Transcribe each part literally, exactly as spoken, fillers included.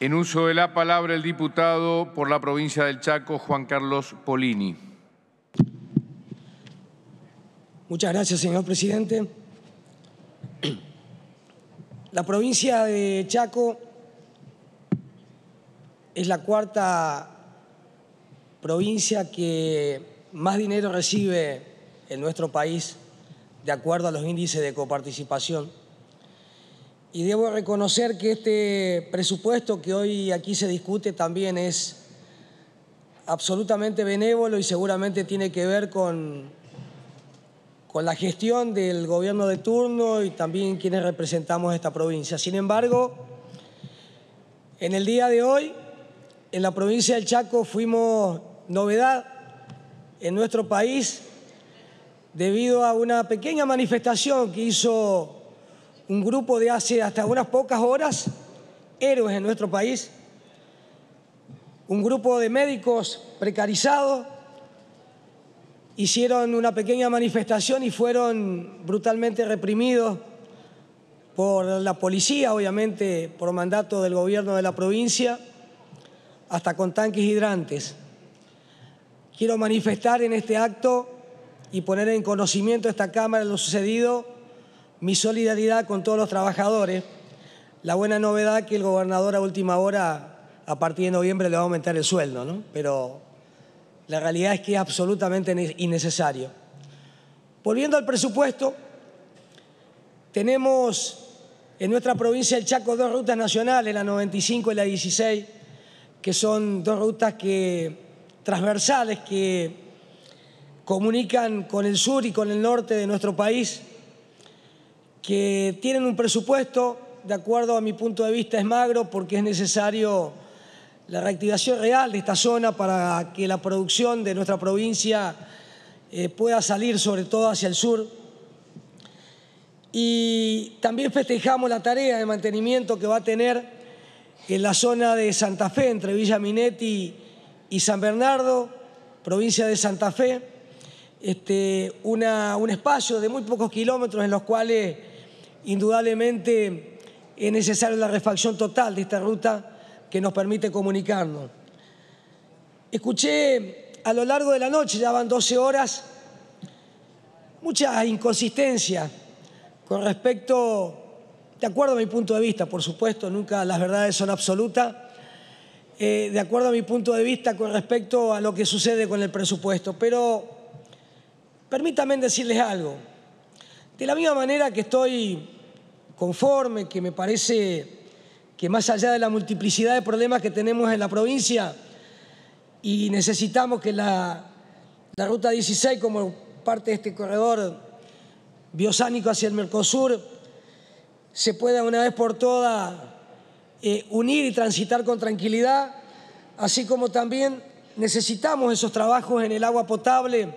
En uso de la palabra, el diputado por la provincia del Chaco, Juan Carlos Polini. Muchas gracias, señor presidente. La provincia de Chaco es la cuarta provincia que más dinero recibe en nuestro país, de acuerdo a los índices de coparticipación. Y debo reconocer que este presupuesto que hoy aquí se discute también es absolutamente benévolo y seguramente tiene que ver con, con la gestión del gobierno de turno y también quienes representamos esta provincia. Sin embargo, en el día de hoy, en la provincia del Chaco fuimos novedad en nuestro país debido a una pequeña manifestación que hizo un grupo de hace hasta unas pocas horas, héroes en nuestro país, un grupo de médicos precarizados, hicieron una pequeña manifestación y fueron brutalmente reprimidos por la policía, obviamente por mandato del gobierno de la provincia, hasta con tanques hidrantes. Quiero manifestar en este acto y poner en conocimiento a esta Cámara lo sucedido, mi solidaridad con todos los trabajadores. La buena novedad que el gobernador a última hora, a partir de noviembre, le va a aumentar el sueldo, ¿no? Pero la realidad es que es absolutamente innecesario. Volviendo al presupuesto, tenemos en nuestra provincia del Chaco dos rutas nacionales, la noventa y cinco y la dieciséis, que son dos rutas que, transversales que comunican con el sur y con el norte de nuestro país, que tienen un presupuesto, de acuerdo a mi punto de vista, es magro porque es necesario la reactivación real de esta zona para que la producción de nuestra provincia eh, pueda salir sobre todo hacia el sur. Y también festejamos la tarea de mantenimiento que va a tener en la zona de Santa Fe, entre Villa Minetti y San Bernardo, provincia de Santa Fe, este, una, un espacio de muy pocos kilómetros en los cuales indudablemente es necesaria la refacción total de esta ruta que nos permite comunicarnos. Escuché a lo largo de la noche, ya van doce horas, muchas inconsistencias con respecto, de acuerdo a mi punto de vista, por supuesto, nunca las verdades son absolutas, eh, de acuerdo a mi punto de vista con respecto a lo que sucede con el presupuesto. Pero permítanme decirles algo. De la misma manera que estoy conforme, que me parece que más allá de la multiplicidad de problemas que tenemos en la provincia y necesitamos que la, la Ruta dieciséis, como parte de este corredor biosánico hacia el Mercosur, se pueda una vez por todas eh, unir y transitar con tranquilidad, así como también necesitamos esos trabajos en el agua potable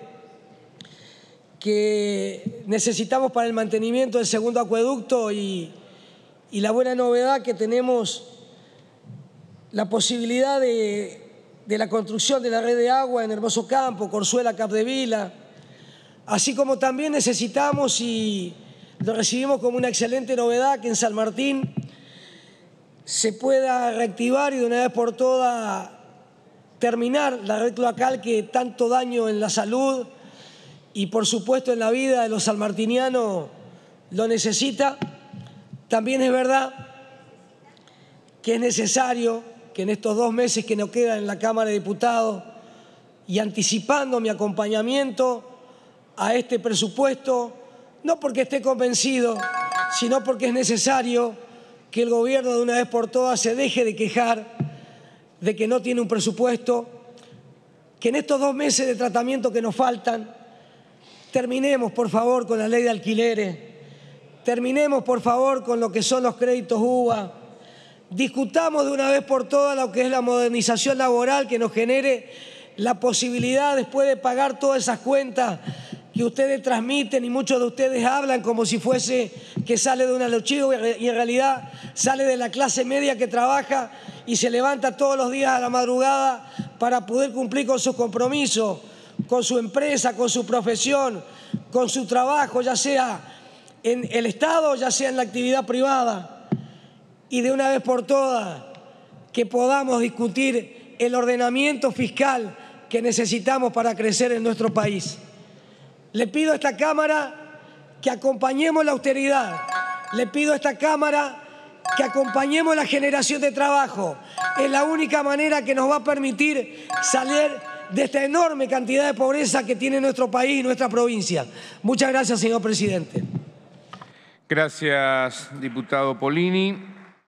que necesitamos para el mantenimiento del segundo acueducto y, y la buena novedad que tenemos la posibilidad de, de la construcción de la red de agua en Hermoso Campo, Corzuela, Capdevila, así como también necesitamos, y lo recibimos como una excelente novedad, que en San Martín se pueda reactivar y de una vez por todas terminar la red cloacal que tanto daño en la salud y por supuesto en la vida de los sanmartinianos lo necesita. También es verdad que es necesario que en estos dos meses que nos quedan en la Cámara de Diputados y anticipando mi acompañamiento a este presupuesto, no porque esté convencido, sino porque es necesario que el gobierno de una vez por todas se deje de quejar de que no tiene un presupuesto, que en estos dos meses de tratamiento que nos faltan, terminemos, por favor, con la ley de alquileres, terminemos, por favor, con lo que son los créditos U V A, discutamos de una vez por todas lo que es la modernización laboral que nos genere la posibilidad después de pagar todas esas cuentas que ustedes transmiten y muchos de ustedes hablan como si fuese que sale de una luchigo y en realidad sale de la clase media que trabaja y se levanta todos los días a la madrugada para poder cumplir con sus compromisos, con su empresa, con su profesión, con su trabajo, ya sea en el Estado, ya sea en la actividad privada. Y de una vez por todas, que podamos discutir el ordenamiento fiscal que necesitamos para crecer en nuestro país. Le pido a esta Cámara que acompañemos la austeridad, le pido a esta Cámara que acompañemos la generación de trabajo. Es la única manera que nos va a permitir salir de esta enorme cantidad de pobreza que tiene nuestro país y nuestra provincia. Muchas gracias, señor presidente. Gracias, diputado Pollini.